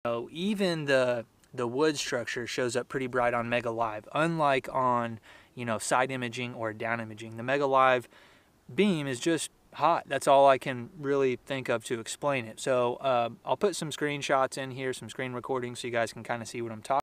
So even the wood structure shows up pretty bright on Mega Live, unlike on, you know, side imaging or down imaging. The Mega Live beam is just hot. That's all I can really think of to explain it. So I'll put some screenshots in here, some screen recordings, so you guys can kind of see what I'm talking about.